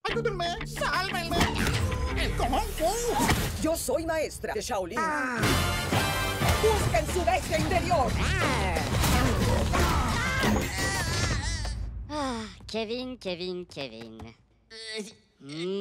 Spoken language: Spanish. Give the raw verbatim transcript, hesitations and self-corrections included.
¡Ayúdenme! ¡Sálvenme! ¡El Kung Fu! Yo soy maestra de Shaolin. Ah. ¡Busquen su bestia interior! Ah, Kevin, Kevin, Kevin. Mm.